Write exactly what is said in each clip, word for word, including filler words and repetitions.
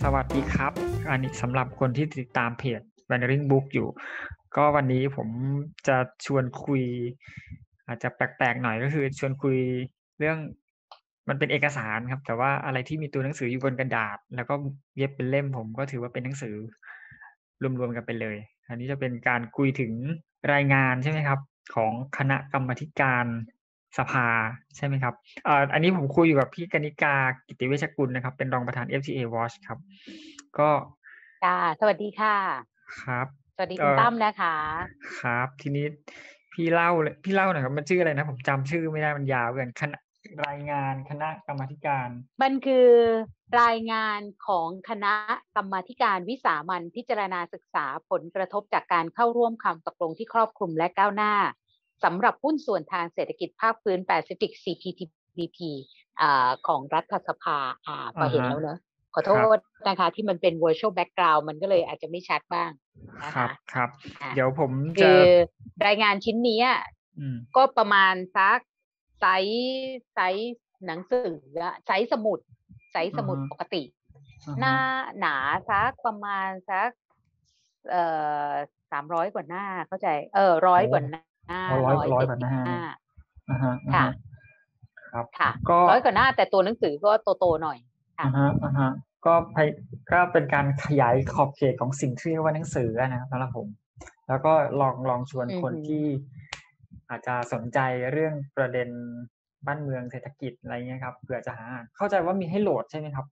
วัสดีครับ อันนี้สำหรับคนที่ติดตามเพจ Wandering Book อยู่ ก็วันนี้ผมจะชวนคุย อาจจะแปลก ๆ หน่อย ก็คือชวนคุยเรื่อง มันเป็นเอกสารครับ แต่ว่าอะไรที่มีตัวหนังสืออยู่บนกระดาษ แล้วก็เย็บเป็นเล่ม ผมก็ถือว่าเป็นหนังสือ รวม ๆ กันไปเลย อันนี้จะเป็นการคุยถึงรายงาน ใช่ไหมครับ ของคณะกรรมาธิการสภา ใช่ไหมครับ เอ่อ อันนี้ผมคุยอยู่กับพี่กนิกา กิตติเวชกุลนะครับ เป็นรองประธาน เอฟ ที เอ Watch ครับ ก็ค่ะ สวัสดีค่ะครับสวัสดีเอคุณ่อตั้มนะคะครับ ทีนี้พี่เล่าเลย พี่เล่าหน่อยครับ มันชื่ออะไรนะ? ผมจำชื่อไม่ได้ มันยาวเกิน คณะ รายงานคณะกรรมาธิการมันคือรายงานของคณะกรรมาธิการวิสามัญพิจารณาศึกษาผลกระทบจากการเข้าร่วมความตกลงที่ครอบคลุมและก้าวหน้าสำหรับหุ้นส่วนทางเศรษฐกิจภาคพื้นแปซิฟิก ซี พี ที พี พี อ่า ของรัฐสภา อ่า พออะฮเห็นะแล้วเนาะ ขอโทครับษนะคะที่มันเป็น virtual background มันก็เลยอาจจะไม่ชัดบ้างนะคคะรับอ่าๆ เดี๋ยวผมคจะือรายงานชิ้นนี้อะอืมก็ประมาณสักไซซ์ ไซซ์หนังสืออะ ไซซ์สมุด ไซซ์อสะมฮุดะปกติอะฮหน้าะหนาสักประมาณสัก เอ่อ สามร้อย กว่าหน้า เข้าใจ เอ่อ ร้โออย้กว่าหน้าอ๋อ ร้อย ร้อยกว่าหน้าร้อยเจ็ดสิบ หน้าอะฮะค่ะๆ ครับค่ะก็ร้อย กว่าหน้า แต่ตัวหนังสือก็โต ๆ หน่อย ค่อะะฮะ ๆ ก็ไพ ก็เป็นการขยายขอบเขตของสิ่งที่เรียกว่าหนังสืออะนะครับ สำหรับผม แล้วก็ลอง ลองชวนอือฮคนที่ึอาจจะสนใจเรื่องประเด็นบ้านเมือง เศรษฐกิจ อะไรเงี้ยครับ เผื่อจะหาอ่าน เข้าใจว่ามีให้โหลดใช่ไหมครับ?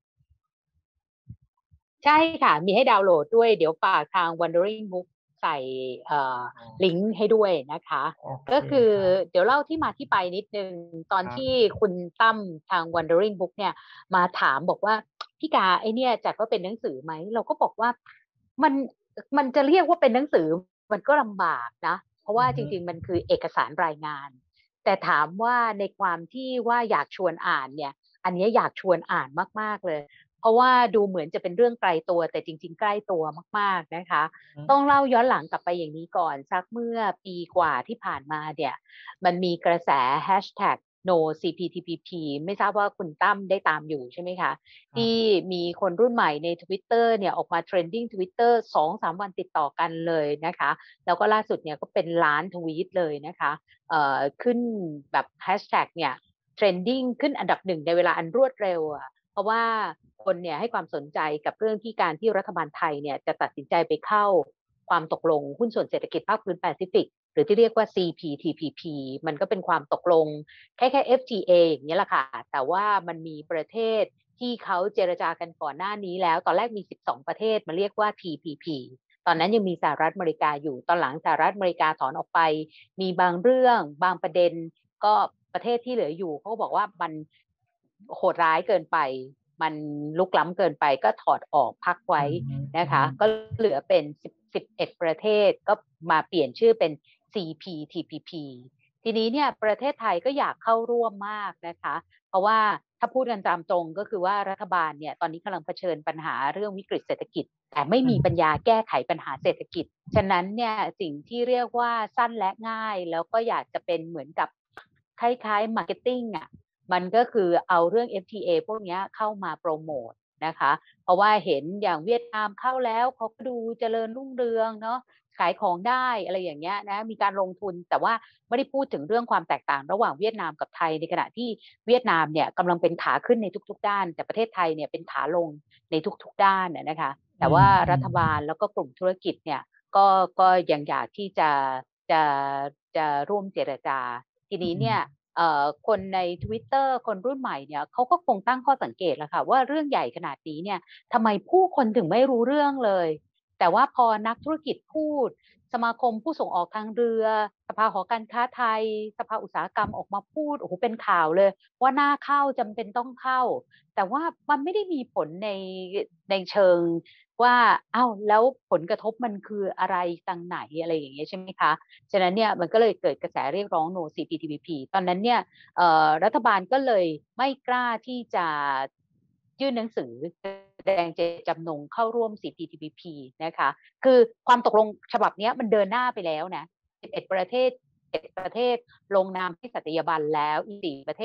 ใช่ค่ะ มีให้ดาวน์โหลดด้วย เดี๋ยวฝากทาง Wandering Book ใส่ เอ่ออ๋อลิงก์ให้ด้วยนะคะโอเคก็คือครับเดี๋ยวเล่าที่มาที่ไปนิดหนึ่ง ตอนครทับี่คุณตั้มทาง Wandering Book เนี่ยมาถามบอกว่า "พี่กา ไอ้เนี่ยจัดว่าเป็นหนังสือไหม?" เราก็บอกว่า "มัน มันจะเรียกว่าเป็นหนังสือ มันก็ลำบากนะ เพราะอวื่าอฮจึริง ๆ มันคือเอกสารรายงาน" แต่ถามว่าในความที่ว่าอยากชวนอ่านเนี่ย อันเนี้ยอยากชวนอ่านมาก ๆ เลย เพราะว่าดูเหมือนจะเป็นเรื่องไกลตัว แต่จริง ๆ ใกล้ตัวมาก ๆ นะคะอือต้องเล่าย้อนหลังกลับไปอย่างนี้ก่อน สักเมื่อปีกว่าที่ผ่านมาเนี่ย มันมีกระแส hashtag No ซี พี ที พี พี ไม่ทราบว่าคุณตั้มได้ตามอยู่ใช่ไหมคะ? คทรัี่บมีคนรุ่นใหม่ใน Twitter เนี่ยออกมา trending Twitter สองสาม วันติดต่อกันเลยนะคะ แล้วก็ล่าสุดเนี่ยก็เป็นล้านทวีตเลยนะคะ เอ่อ ขึ้นแบบ hashtag เนี่ย trending ขึ้นอันดับ หนึ่ง ในเวลาอันรวดเร็วอะ เพราะว่าคนเนี่ยให้ความสนใจกับเรื่องที่การที่รัฐบาลไทยเนี่ยจะตัดสินใจไปเข้าความตกลงหุ้นส่วนเศรษฐกิจภาคพื้นแปซิฟิก หรือที่เรียกว่า ซี พี ที พี พี มันก็เป็นความตกลงคล้าย ๆ เอฟ ที เอ อย่างเงี้ยแหละค่ะ แต่ว่ามันมีประเทศที่เขาเจรจากันก่อนหน้านี้แล้ว ตอนแรกมี สิบสอง ประเทศมาเรียกว่า ที พี พี ตอนนั้นยังมีสหรัฐอเมริกาอยู่ ตอนหลังสหรัฐอเมริกาถอนออกไป มีบางเรื่องบางประเด็น ก็ประเทศที่เหลืออยู่เขาก็บอกว่ามันโหดร้ายเกินไป มันรุกล้ำเกินไป ก็ถอดออกพักไวอื้อฮึนอืะอคฮะึก็เหลือเป็น สิบ สิบเอ็ด ประเทศ ก็มาเปลี่ยนชื่อเป็น ซี พี ที พี พี ทีนี้เนี่ยประเทศไทยก็อยากเข้าร่วมมากนะคะ เพราะว่าถ้าพูดกันตามตรง ก็คือว่ารัฐบาลเนี่ยตอนนี้กำลังเผชิญปัญหาเรื่องวิกฤตเศรษฐกิจ แต่ไม่อืมมีปัญญาแก้ไขปัญหาเศรษฐกิจ ฉะนั้นเนี่ยสิ่งที่เรียกว่าสั้นและง่าย แล้วก็อยากจะเป็นเหมือนกับคล้าย ๆ marketing อะ มันก็คือเอาเรื่อง เอฟ ที เอ พวกเนี้ยเข้ามาโพรโมตนะคะ เพราะว่าเห็นอย่างเวียดนามเข้าแล้ว เขาก็ดูเจริญรุ่งเรืองเนาะ ขายของได้ อะไรอย่างเงี้ยนะ มีการลงทุน แต่ว่าไม่ได้พูดถึงเรื่องความแตกต่างระหว่างเวียดนามกับไทย ในขณะที่เวียดนามเนี่ยกำลังเป็นขาขึ้นในทุก ๆ ด้าน แต่ประเทศไทยเนี่ยเป็นขาลงในทุก ๆ ด้านอะนะคะอแืต่ว่ารัฐมบาๆลแล้วก็กลุ่มธุรกิจเนี่ย ก็ ก็ยังอยากที่จะ จะ จะร่วมเจรจา ทีอืนี้เนี่ยมเอ่อ คนใน Twitter คนรุ่นใหม่เนี่ยเขาก็คงตั้งข้อสังเกตแหละค่ะว่า เรื่องใหญ่ขนาดนี้เนี่ย ทำไมผู้คนถึงไม่รู้เรื่องเลย แต่ว่าพอนักธุรกิจพูด สมาคมผู้ส่งออกทางเรือ สภาหอการค้าไทย สภาอุตสาหกรรมออกมาพูด โอ้โฮ เป็นข่าวเลยว่าน่าเข้า จำเป็นต้องเข้า แต่ว่ามันไม่ได้มีผลใน ในเชิงว่า อ้าว แล้วผลกระทบมันคืออะไร ทางไหน อะไรอย่างเงี้ย ใช่ไหมคะ ฉะนั้นเนี่ยมันก็เลยเกิดกระแสเรียกร้อง No ซี พี ที พี พี ตอนนั้นเนี่ย เอ่อ รัฐบาลก็เลยไม่กล้าที่จะยื่นหนังสือ แสดงเจตจำนงเข้าร่วม ซี พี ที พี พี นะคะ คือความตกลงฉบับเนี้ยมันเดินหน้าไปแล้วนะ สิบเอ็ด ประเทศ เจ็ด ประเทศลงนามที่สัตยาบันแล้ว อีก สี่ ประเทศ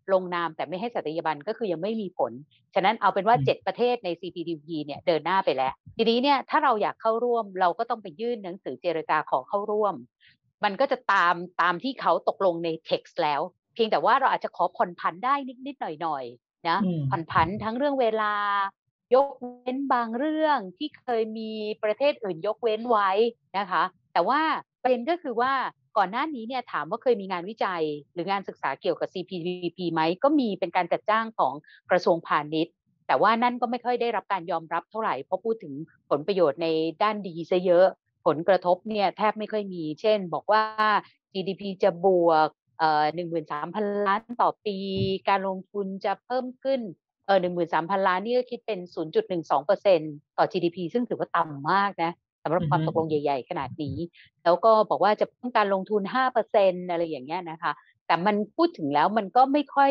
ลงนามแต่ไม่ให้สัตยาบันก็คือยังไม่มีผลฉะนั้นเอาเป็นว่าเจ็ดประเทศใน ซี พี ที พี เนี่ยเดินหน้าไปแล้วทีนี้เนี่ยถ้าเราอยากเข้าร่วมเราก็ต้องไปยื่นหนังสือเจรจาขอเข้าร่วมมันก็จะตามตามที่เขาตกลงใน text แล้วเพียงแต่ว่าเราอาจจะขอผ่อนผันได้นิดๆหน่อยๆนะผ่อนผันทั้งเรื่องเวลายกเว้นบางเรื่องที่เคยมีประเทศอื่นยกเว้นไว้นะคะแต่ว่าประเด็นก็คือว่าก่อนหน้านี้เนี่ยถามว่าเคยมีงานวิจัยหรืองานศึกษาเกี่ยวกับ ซี พี ที พี ไหมก็มีเป็นการจัดจ้างของกระทรวงพาณิชย์แต่ว่านั่นก็ไม่ค่อยได้รับการยอมรับเท่าไหร่เพราะพูดถึงผลประโยชน์ในด้านดีซะเยอะผลกระทบเนี่ยแทบไม่ค่อยมีเช่นบอกว่า จี ดี พี จะบวกเอ่อ หนึ่งหมื่นสามพัน ล้านต่อปีการลงทุนจะเพิ่มขึ้นเออ หนึ่งหมื่นสามพัน ล้านนี่ก็คิดเป็น ศูนย์จุดหนึ่งสองเปอร์เซ็นต์ ต่อ จี ดี พี ซึ่งถือว่าต่ำมากนะสำหรับความตกลงใหญ่ๆขนาดนี้แล้วก็บอกว่าจะเพิ่มการลงทุน ห้าเปอร์เซ็นต์ อะไรอย่างเงี้ยนะคะแต่มันพูดถึงแล้วมันก็ไม่ค่อย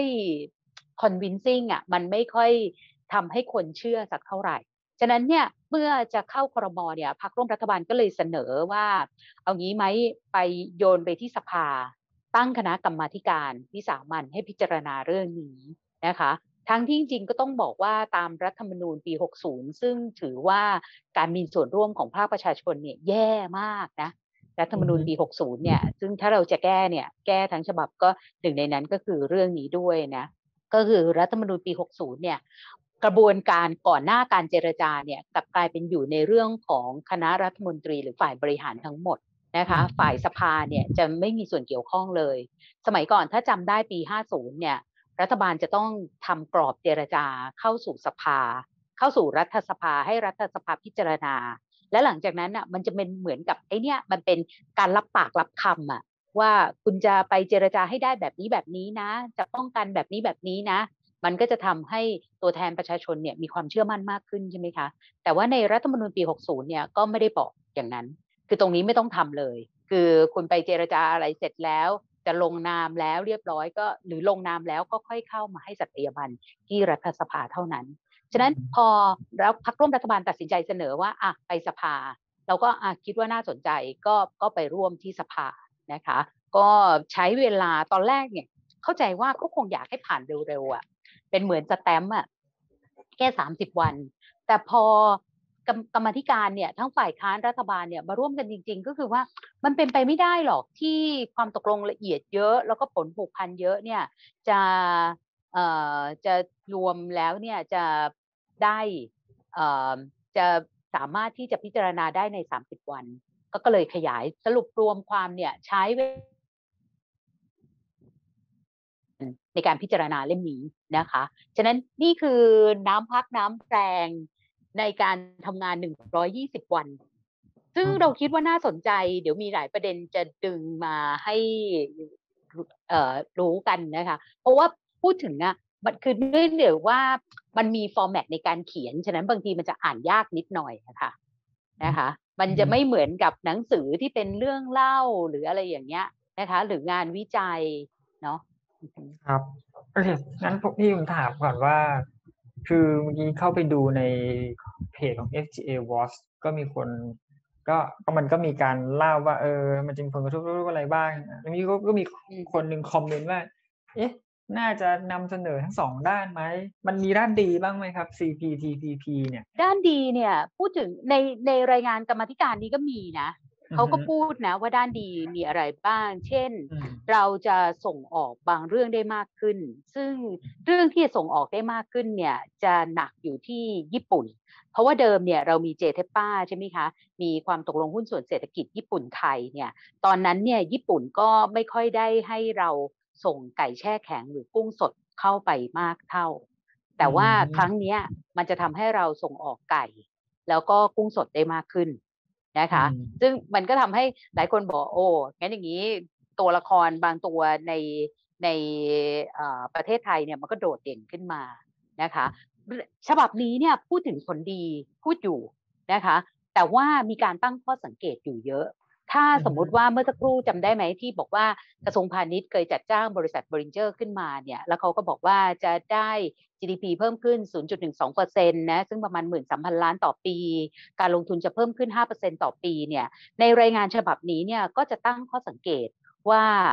convincing อ่ะมันไม่ค่อยทำให้คนเชื่อสักเท่าไหร่ฉะนั้นเนี่ยเมื่อจะเข้าครม.เนี่ยพรรคร่วมรัฐบาลก็เลยเสนอว่าเอางี้ไหมไปโยนไปที่สภาตั้งคณะกรรมาธิการวิสามัญให้พิจารณาเรื่องนี้นะคะทั้งที่จริงๆก็ต้องบอกว่าตามรัฐธรรมนูญปีหกสิบซึ่งถือว่าการมีส่วนร่วมของภาคประชาชนเนี่ยแย่มากนะรัฐธรรมนูญปีหกสิบเนี่ยซึ่งถ้าเราจะแก้เนี่ยแก้ทั้งฉบับก็หนึ่งในนั้นก็คือเรื่องนี้ด้วยนะก็คือรัฐธรรมนูญปีหกสิบเนี่ยกระบวนการก่อนหน้าการเจรจาเนี่ยกลับกลายเป็นอยู่ในเรื่องของคณะรัฐมนตรีหรือฝ่ายบริหารทั้งหมดนะคะฝ่ายสภาเนี่ยจะไม่มีส่วนเกี่ยวข้องเลยสมัยก่อนถ้าจำได้ปีห้าสิบเนี่ยรัฐบาลจะต้องทำกรอบเจรจาเข้าสู่สภาเข้าสู่รัฐสภาให้รัฐสภาพิจารณาและหลังจากนั้นอ่ะมันจะเป็นเหมือนกับไอ้นี่มันเป็นการรับปากรับคำอ่ะว่าคุณจะไปเจรจาให้ได้แบบนี้แบบนี้นะจะป้องกันแบบนี้แบบนี้นะมันก็จะทำให้ตัวแทนประชาชนเนี่ยมีความเชื่อมั่นมากขึ้นใช่ไหมคะแต่ว่าในรัฐธรรมนูญปีหกสิบเนี่ยก็ไม่ได้บอกอย่างนั้นคือตรงนี้ไม่ต้องทำเลยคือคุณไปเจรจาอะไรเสร็จแล้วจะลงนามแล้วเรียบร้อยก็หรือลงนามแล้วก็ค่อยเข้ามาให้สัตยาบันที่รัฐสภาเท่านั้นฉะนั้นพอแล้วพรรคร่วมรัฐบาลตัดสินใจเสนอว่าอ่ะไปสภาเราก็อ่ะคิดว่าน่าสนใจก็ก็ไปร่วมที่สภานะคะก็ใช้เวลาตอนแรกเนี่ยเข้าใจว่าเขาคงอยากให้ผ่านเร็วๆอ่ะเป็นเหมือนสแตมป์อ่ะแค่สามสิบวันแต่พอกรรมธิการเนี่ยทั้งฝ่ายค้านรัฐบาลเนี่ยมาร่วมกันจริงๆก็คือว่ามันเป็นไปไม่ได้หรอกที่ความตกลงละเอียดเยอะแล้วก็ผลผูกพันเยอะเนี่ยจะเอ่อจะรวมแล้วเนี่ยจะได้เอ่อจะสามารถที่จะพิจารณาได้ในสามสิบวันก็ก็เลยขยายสรุปรวมความเนี่ยใช้ในการพิจารณาเล่มนี้นะคะฉะนั้นนี่คือน้ำพักน้ำแรงในการทำงานหนึ่งร้อยยี่สิบวันซึ่งเราคิดว่าน่าสนใจเดี๋ยวมีหลายประเด็นจะดึงมาให้เอ่อรู้กันนะคะเพราะว่าพูดถึงอ่ะมันคือเนื่องจากว่ามันมีฟอร์แมตในการเขียนฉะนั้นบางทีมันจะอ่านยากนิดหน่อยนะคะนะคะมันจะไม่เหมือนกับหนังสือที่เป็นเรื่องเล่าหรืออะไรอย่างเงี้ยนะคะหรืองานวิจัยเนาะครับโอเคงั้นพวกพี่ผมถามก่อนว่าคือเมื่อกี้เข้าไปดูในเพจของ เอฟ จี เอ Watch ก็มีคนก็ก็มันก็มีการเล่าว่าเออมันจะมีผลกระทบอะไรบ้างแล้วมีก็ก็มีคนหนึ่งคอมเมนต์ว่าเอ๊ะน่าจะนำเสนอทั้งสองด้านไหมมันมีด้านดีบ้างไหมครับ ซี พี ที พี พี เนี่ยด้านดีเนี่ยพูดถึงในในรายงานกรรมาธิการนี้ก็มีนะเขาก็พูดนะว่าด้านดีมีอะไรบ้างเช่นเราจะส่งออกบางเรื่องได้มากขึ้นซึ่งเรื่องที่จะส่งออกได้มากขึ้นเนี่ยจะหนักอยู่ที่ญี่ปุ่นเพราะว่าเดิมเนี่ยเรามีเจเทปป้าใช่ไหมคะมีความตกลงหุ้นส่วนเศรษฐกิจญี่ปุ่นไทยเนี่ยตอนนั้นเนี่ยญี่ปุ่นก็ไม่ค่อยได้ให้เราส่งไก่แช่แข็งหรือกุ้งสดเข้าไปมากเท่าแต่ว่าครั้งนี้มันจะทำให้เราส่งออกไก่แล้วก็กุ้งสดได้มากขึ้นนะคะซึ่งมันก็ทำให้หลายคนบอกโอ้งั้นอย่างนี้ตัวละครบางตัวในในประเทศไทยเนี่ยมันก็โดดเด่นขึ้นมานะคะฉบับนี้เนี่ยพูดถึงผลดีพูดอยู่นะคะแต่ว่ามีการตั้งข้อสังเกตอยู่เยอะถ้าสมมุติว่าเมื่อสักครู่จำได้ไหมที่บอกว่ากระทรวงพาณิชย์เคยจัดจ้างบริษัทบรินเจอร์ขึ้นมาเนี่ยแล้วเขาก็บอกว่าจะได้ จี ดี พี เพิ่มขึ้น ศูนย์จุดหนึ่งสองเปอร์เซ็นต์ นะซึ่งประมาณ หนึ่งหมื่นสามพัน ล้านต่อปีการลงทุนจะเพิ่มขึ้น ห้าเปอร์เซ็นต์ ต่อปีเนี่ยในรายงานฉบับนี้เนี่ยก็จะตั้งข้อสังเกตว่า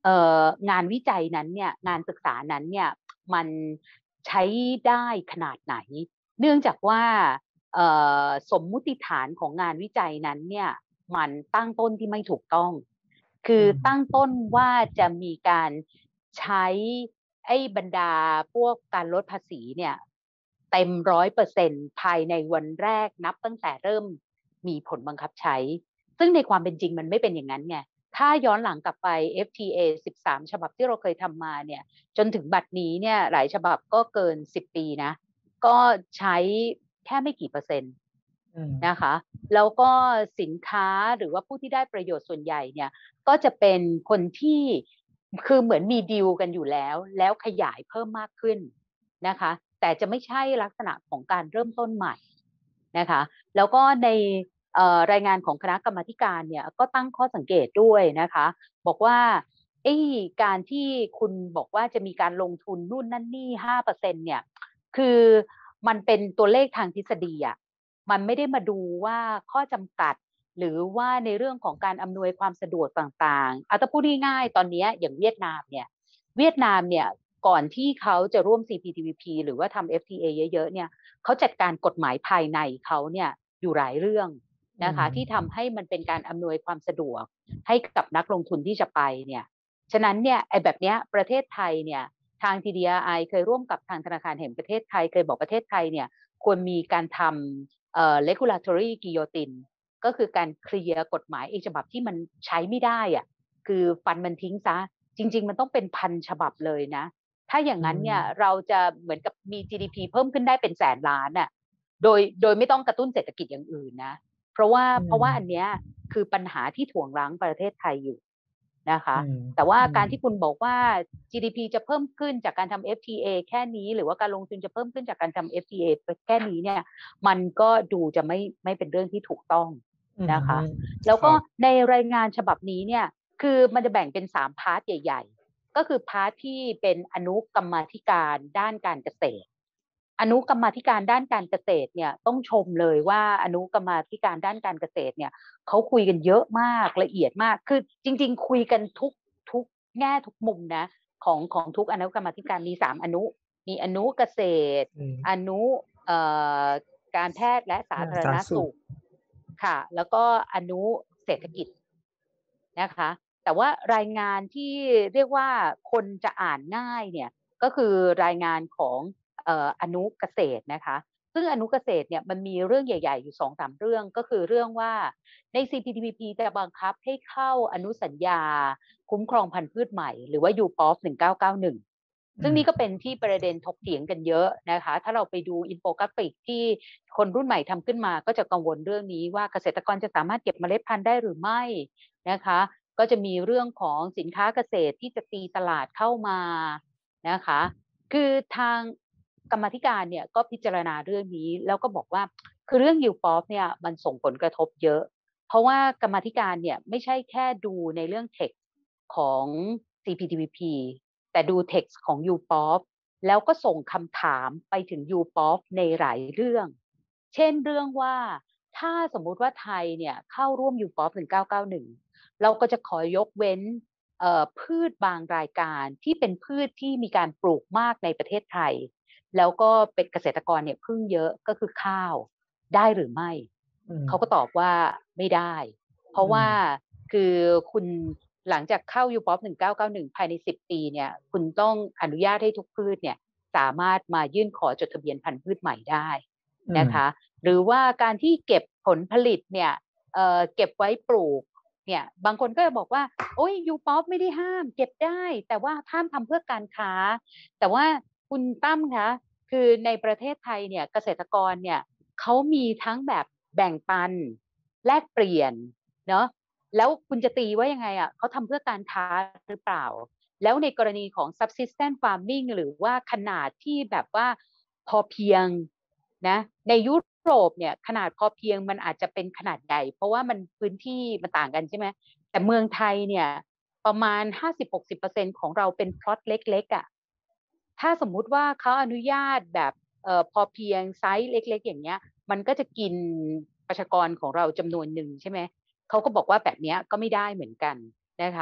เอ่องานวิจัยนั้นเนี่ยงานศึกษานั้นเนี่ยมันใช้ได้ขนาดไหน เนื่องจากว่าเอ่อสมมุติฐานของงานวิจัยนั้นเนี่ยมันตั้งต้นที่ไม่ถูกต้อง คืออืมตั้งต้นว่าจะมีการใช้ไอ้บรรดาพวกการลดภาษีเนี่ยเต็มร้อยเปอร์เซ็นต์ภายในวันแรกนับตั้งแต่เริ่มมีผลบังคับใช้ ซึ่งในความเป็นจริงมันไม่เป็นอย่างนั้นไง ถ้าย้อนหลังกลับไป เอฟ ที เอ สิบสามฉบับที่เราเคยทำมาเนี่ยจนถึงบัดนี้เนี่ยหลายฉบับก็เกินสิบปีนะก็ใช้แค่ไม่กี่เปอร์เซ็นต์อืมนะคะแล้วก็สินค้าหรือว่าผู้ที่ได้ประโยชน์ส่วนใหญ่เนี่ยก็จะเป็นคนที่คือเหมือนมีดีลกันอยู่แล้วแล้วขยายเพิ่มมากขึ้นนะคะแต่จะไม่ใช่ลักษณะของการเริ่มต้นใหม่นะคะแล้วก็ในรายงานของคณะกรรมาธิการเนี่ยก็ตั้งข้อสังเกตด้วยนะคะบอกว่าไอ้การที่คุณบอกว่าจะมีการลงทุนนู่นนั่นนี่ ห้าเปอร์เซ็นต์ เนี่ยคือมันเป็นตัวเลขทางทฤษฎีอ่ะมันไม่ได้มาดูว่าข้อจำกัดหรือว่าในเรื่องของการอำนวยความสะดวกต่างๆเอาถ้าพูดง่ายๆตอนนี้อย่างเวียดนามเนี่ยเวียดนามเนี่ยก่อนที่เขาจะร่วม ซี พี ที พี พี หรือว่าทำ เอฟ ที เอ เยอะๆเนี่ยเขาจัดการกฎหมายภายในเขาเนี่ยอยู่หลายเรื่องนะคะที่ทำให้มันเป็นการอำนวยความสะดวกให้กับนักลงทุนที่จะไปเนี่ยฉะนั้นเนี่ยไอ้แบบเนี้ยประเทศไทยเนี่ยทาง ที ดี อาร์ ไอ เคยร่วมกับทางธนาคารแห่งประเทศไทยเคยบอกประเทศไทยเนี่ยควรมีการทำเอ่อ regulatory guillotine ก็คือการเคลียร์กฎหมายอีกฉบับที่มันใช้ไม่ได้อะคือฟันมันทิ้งซะจริงๆมันต้องเป็นพันฉบับเลยนะถ้าอย่างนั้นเนี่ยเราจะเหมือนกับมี จี ดี พี เพิ่มขึ้นได้เป็นแสนล้านน่ะโดยโดยไม่ต้องกระตุ้นเศรษฐกิจอย่างอื่นนะเพราะว่าเพราะว่าอันเนี้ยคือปัญหาที่ถ่วงรั้งประเทศไทยอยู่นะคะแต่ว่าการที่คุณบอกว่า จี ดี พี จะเพิ่มขึ้นจากการทำ เอฟ ที เอ แค่นี้หรือว่าการลงทุนจะเพิ่มขึ้นจากการทำ เอฟ ที เอ แค่นี้เนี่ยมันก็ดูจะไม่ไม่เป็นเรื่องที่ถูกต้องนะคะแล้วก็ในรายงานฉบับนี้เนี่ยคือมันจะแบ่งเป็นสามพาร์ทใหญ่ๆก็คือพาร์ทที่เป็นอนุกรรมาธิการด้านการเกษตรอนุกรรมาธิการด้านการเกษตรเนี่ยต้องชมเลยว่าอนุกรรมาธิการด้านการเกษตรเนี่ยเขาคุยกันเยอะมากละเอียดมากคือจริงๆคุยกันทุกทุกแง่ทุกมุมนะของของทุกอนุกรรมาธิการมีสามอนุมีอนุเกษตรอนุเอ่อการแพทย์และสาธารณสุขค่ะแล้วก็อนุเศรษฐกิจนะคะแต่ว่ารายงานที่เรียกว่าคนจะอ่านง่ายเนี่ยก็คือรายงานของเอ่ออนุเกษตรนะคะซึ่งอนุเกษตรเนี่ยมันมีเรื่องใหญ่ๆอยู่ สองถึงสาม เรื่องก็คือเรื่องว่าใน ซี พี ที พี พี จะบังคับให้เข้าอนุสัญญาคุ้มครองพันธุ์พืชใหม่หรือว่า ยู พี โอ เอ หนึ่งเก้าเก้าหนึ่งซึ่งนี่ก็เป็นที่ประเด็นถกเถียงกันเยอะนะคะถ้าเราไปดูอินโฟกราฟิกที่คนรุ่นใหม่ทำขึ้นมาก็จะกังวลเรื่องนี้ว่าเกษตรกรจะสามารถเก็บเมล็ดพันธุ์ได้หรือไม่นะคะก็จะมีเรื่องของสินค้าเกษตรที่จะตีตลาดเข้ามานะคะคือทางกรรมาธิการเนี่ยก็พิจารณาเรื่องนี้แล้วก็บอกว่าคือเรื่อง ยู พี โอ เอ เนี่ยมันส่งผลกระทบเยอะเพราะว่ากรรมาธิการเนี่ยไม่ใช่แค่ดูในเรื่อง text ของ ซี พี ที พี พี แต่ดู text ของ ยู พี โอ เอ แล้วก็ส่งคำถามไปถึง ยู พี โอ เอ ในหลายเรื่องเช่นเรื่องว่าถ้าสมมุติว่าไทยเนี่ยเข้าร่วม ยู พี โอ เอ หนึ่งเก้าเก้าหนึ่งเราก็จะขอยกเว้นพืชบางรายการที่เป็นพืชที่มีการปลูกมากในประเทศไทยแล้วก็เป็นเกษตรกรเนี่ยพึ่งเยอะก็คือข้าวได้หรือไม่เขาก็ตอบว่าไม่ได้เพราะว่าคือคุณหลังจากเข้า ยู พี โอ เอ หนึ่งเก้าเก้าหนึ่งภายในสิบปีเนี่ยคุณต้องอนุญาตให้ทุกพืชเนี่ยสามารถมายื่นขอจดทะเบียนพันธุ์พืชใหม่ได้นะคะหรือว่าการที่เก็บผลผลิตเนี่ยเอ่อเก็บไว้ปลูกเนี่ยบางคนก็จะบอกว่าโอ้ย ยู พี โอ เอ ไม่ได้ห้ามเก็บได้แต่ว่าห้ามทำเพื่อการค้าแต่ว่าคุณตั้มคะคือในประเทศไทยเนี่ยเกษตรกรเนี่ยเขามีทั้งแบบแบ่งปันแลกเปลี่ยนเนาะแล้วคุณจะตีว่ายังไงอ่ะเขาทำเพื่อการค้าหรือเปล่าแล้วในกรณีของ subsistence farming หรือว่าขนาดที่แบบว่าพอเพียงนะในยุโรปเนี่ยขนาดพอเพียงมันอาจจะเป็นขนาดใหญ่เพราะว่ามันพื้นที่มันต่างกันใช่ไหมแต่เมืองไทยเนี่ยประมาณ ห้าสิบถึงหกสิบเปอร์เซ็นต์ ของเราเป็นพล็อตเล็กๆอ่ะถ้าสมมุติว่าเขาอนุญาตแบบเอ่อพอเพียงไซส์เล็กๆอย่างเงี้ยมันก็จะกินประชากรของเราจำนวนหนึ่งใช่ไหมเขาก็บอกว่าแบบนี้ก็ไม่ได้เหมือนกันนะคะ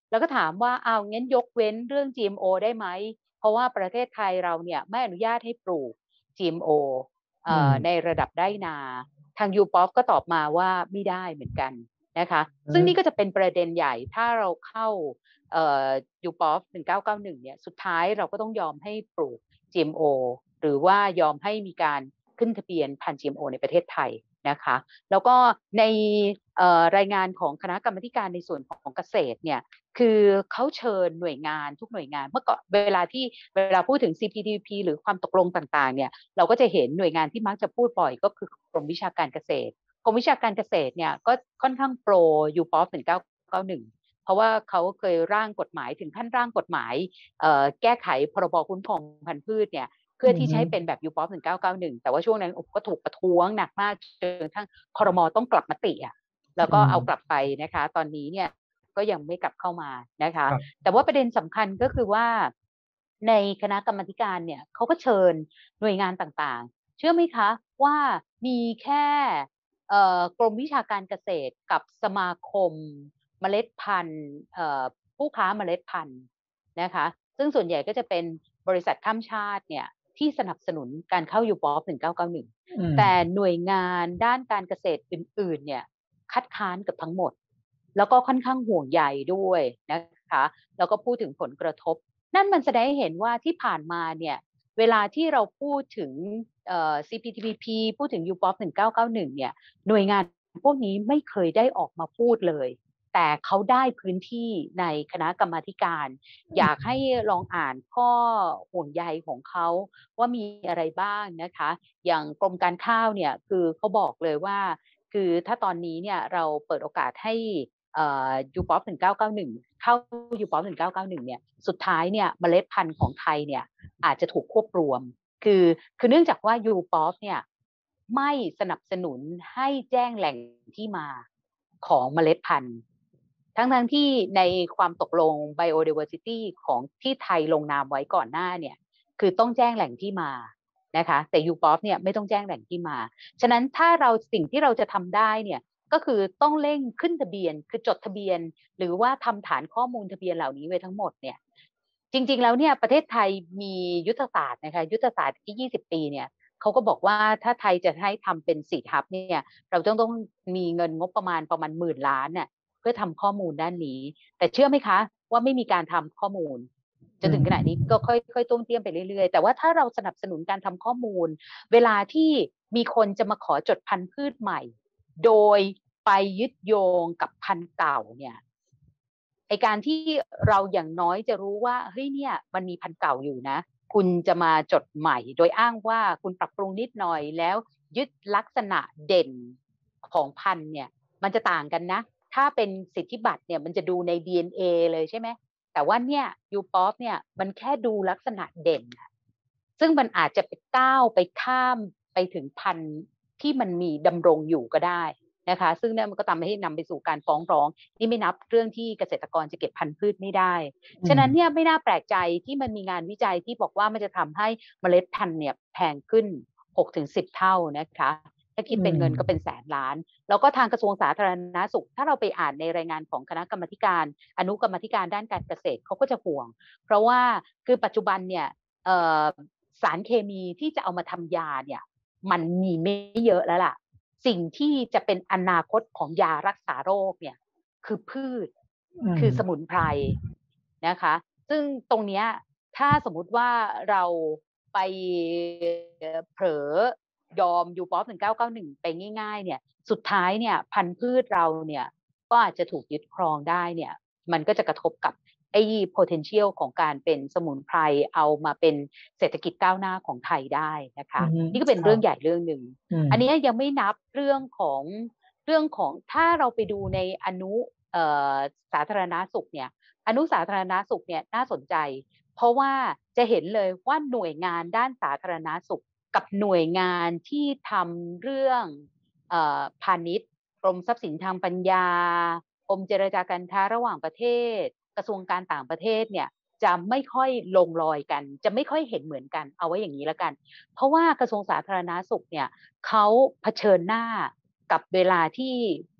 แล้วก็ถามว่าเอางั้นยกเว้นเรื่อง จี เอ็ม โอ ได้ไหมเพราะว่าประเทศไทยเราเนี่ยไม่อนุญาตให้ปลูก จี เอ็ม โอ เอ่อือมในระดับไร่นาทาง ยู พี โอ พี ก็ตอบมาว่าไม่ได้เหมือนกันนะคะอืซึ่งนี่มก็จะเป็นประเด็นใหญ่ถ้าเราเข้า เอ่อ ยู พี โอ พี หนึ่งเก้าเก้าหนึ่ง เนี่ยสุดท้ายเราก็ต้องยอมให้ปลูก จี เอ็ม โอ หรือว่ายอมให้มีการขึ้นทะเบียนพันธุ์ จี เอ็ม โอ ในประเทศไทยนะคะ แล้วก็ใน เอ่อ รายงานของคณะกรรมาธิการในส่วนของเกษตรเนี่ยคือเขาเชิญหน่วยงานทุกหน่วยงานเมื่อก่อนเวลาที่เวลาพูดถึง ซี พี ที พี หรือความตกลงต่างๆเนี่ยเราก็จะเห็นหน่วยงานที่มักจะพูดบ่อยก็คือกรมวิชาการเกษตรกรมวิชาการเกษตรเนี่ยก็ค่อนข้างโปร ยู พี โอ พี หนึ่งเก้าเก้าหนึ่ง เพราะว่าเขาเคยร่างกฎหมายถึงขั้นร่างกฎหมายเอ่อแก้ไขพรบคุ้มครองพันธุ์พืชเนี่ยเพื่อที่จะให้เป็นแบบ ยู พี โอ พี หนึ่งเก้าเก้าหนึ่ง แต่ว่าช่วงนั้นก็ถูกประท้วงหนักมากจนกระทั่งครม.ต้องกลับมติอะแล้วก็เอากลับไปนะคะตอนนี้เนี่ยก็ยังไม่กลับเข้ามานะคะครับแต่ว่าประเด็นสำคัญก็คือว่าในคณะกรรมาธิการเนี่ยเขาก็เชิญหน่วยงานต่างๆเชื่อไหมคะว่ามีแค่เอ่อกรมวิชาการเกษตรกับสมาคมเมล็ดพันธุ์เอ่อผู้ค้าเมล็ดพันธุ์นะคะซึ่งส่วนใหญ่ก็จะเป็นบริษัทข้ามชาติเนี่ยที่สนับสนุนการเข้า ยู พี โอ พี หนึ่งเก้าเก้าหนึ่งอืมแต่หน่วยงานด้านการเกษตรอื่นๆเนี่ยคัดค้านเกือบทั้งหมด แล้วก็ค่อนข้างห่วงใยด้วยนะคะแล้วก็พูดถึงผลกระทบ นั่นมันแสดงให้เห็นว่าที่ผ่านมาเนี่ยเวลาที่เราพูดถึงเอ่อ ซี พี ที พี พูดถึง ยู พี โอ พี หนึ่งเก้าเก้าหนึ่งเนี่ยหน่วยงานพวกนี้ไม่เคยได้ออกมาพูดเลย แต่เขาได้พื้นที่ในคณะกรรมาธิการ อยากให้ลองอ่านข้อห่วงใยของเขาว่ามีอะไรบ้างนะคะ อย่างกรมการข้าวเนี่ยคือเขาบอกเลยว่า คือถ้าตอนนี้เนี่ยเราเปิดโอกาสให้เอ่อ ยู พี โอ พี หนึ่งเก้าเก้าหนึ่งเข้า ยู พี โอ พี หนึ่งเก้าเก้าหนึ่งเนี่ยสุดท้ายเนี่ยเมล็ดพันธุ์ของไทยเนี่ยอาจจะถูกควบรวม คือคือเนื่องจากว่า ยู พี โอ พี เนี่ยไม่สนับสนุนให้แจ้งแหล่งที่มาของเมล็ดพันธุ์ ทั้งๆที่ในความตกลง Biodiversity ของที่ไทยลงนามไว้ก่อนหน้าเนี่ยคือต้องแจ้งแหล่งที่มานะคะแต่ ยู พี โอ พี เนี่ยไม่ต้องแจ้งแหล่งที่มาฉะนั้นถ้าเราสิ่งที่เราจะทำได้เนี่ยก็คือต้องเร่งขึ้นทะเบียนคือจดทะเบียนหรือว่าทำฐานข้อมูลทะเบียนเหล่านี้ไว้ทั้งหมดเนี่ยจริงๆแล้วเนี่ยประเทศไทยมียุทธศาสตร์นะคะยุทธศาสตร์ที่ยี่สิบปีเนี่ยเขาก็บอกว่าถ้าไทยจะให้ทำเป็นสี่ทับเนี่ยเราต้องต้องมีเงินงบประมาณประมาณหมื่นล้านเนี่ยเพื่อทำข้อมูลด้านนี้แต่เชื่อไหมคะว่าไม่มีการทำข้อมูลจนถึงขณะนี้ก็ค่อยๆต้มเตี้ยมไปเรื่อยๆแต่ว่าถ้าเราสนับสนุนการทำข้อมูลเวลาที่มีคนจะมาขอจดพันธุ์พืชใหม่โดยไปยึดโยงกับพันธุ์เก่าเนี่ยไอการที่เราอย่างน้อยจะรู้ว่าเฮ้ยเนี่ยมันมีพันธุ์เก่าอยู่นะคุณจะมาจดใหม่โดยอ้างว่าคุณปรับปรุงนิดหน่อยแล้วยึดลักษณะเด่นของพันธุ์เนี่ยมันจะต่างกันนะถ้าเป็นสิทธิบัตรเนี่ยมันจะดูใน ดี เอ็น เอ เลยใช่ไหมแต่ว่าเนี่ย ยู พี โอ พี เนี่ยมันแค่ดูลักษณะเด่นซึ่งมันอาจจะไปก้าวไปข้ามไปถึงพันธุ์ที่มันมีดำรงอยู่ก็ได้นะคะซึ่งนั่นมันก็ทำให้นำไปสู่การฟ้องร้องนี่ไม่นับเรื่องที่เกษตรกรจะเก็บพันธุ์พืชไม่ได้ฉะนั้นเนี่ยไม่น่าแปลกใจที่มันมีงานวิจัยที่บอกว่ามันจะทำให้เมล็ดพันธุ์เนี่ยแพงขึ้น หกถึงสิบ เท่านะคะถ้าคิดเป็นเงินก็เป็นแสนล้านแล้วก็ทางกระทรวงสาธารณสุขถ้าเราไปอ่านในรายงานของคณะกรรมาธิการอนุกรรมาธิการด้านการเกษตรเขาก็จะห่วงเพราะว่าคือปัจจุบันเนี่ยสารเคมีที่จะเอามาทำยาเนี่ยมันมีไม่เยอะแล้วล่ะสิ่งที่จะเป็นอนาคตของยารักษาโรคเนี่ยคือพืชคือสมุนไพรนะคะซึ่งตรงนี้ถ้าสมมุติว่าเราไปเผลอยอม ยู พี โอ พี หนึ่งเก้าเก้าหนึ่งไปง่ายๆเนี่ยสุดท้ายเนี่ยพันธุ์พืชเราเนี่ยก็อาจจะถูกยึดครองได้เนี่ยมันก็จะกระทบกับไอ้ potential ของการเป็นสมุนไพรเอามาเป็นเศรษฐกิจก้าวหน้าของไทยได้นะคะนี่ก็เป็นเรื่องใหญ่เรื่องหนึ่งอันนี้ยังไม่นับเรื่องของเรื่องของถ้าเราไปดูในอนุสาธารณสุขเนี่ยอนุสาธารณสุขเนี่ยน่าสนใจเพราะว่าจะเห็นเลยว่าหน่วยงานด้านสาธารณสุขกับหน่วยงานที่ทำเรื่องเอ่อพาณิชย์กรมทรัพย์สินทางปัญญากรมเจรจาการค้าระหว่างประเทศกระทรวงการต่างประเทศเนี่ยจะไม่ค่อยลงรอยกันจะไม่ค่อยเห็นเหมือนกันเอาไว้อย่างนี้แล้วกันเพราะว่ากระทรวงสาธารณสุขเนี่ยเขาเผชิญหน้ากับเวลาที่ผ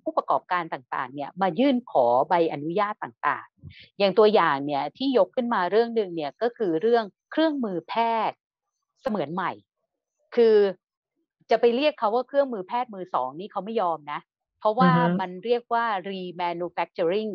ผู้ประกอบการต่างๆเนี่ยมายื่นขอใบอนุญาตต่างๆอย่างตัวอย่างเนี่ยที่ยกขึ้นมาเรื่องหนึ่งเนี่ยก็คือเรื่องเครื่องมือแพทย์เสมือนใหม่คือจะไปเรียกเขาว่าเครื่องมือแพทย์มือสองนี่เขาไม่ยอมนะเพราะว่ามันเรียกว่า remanufacturing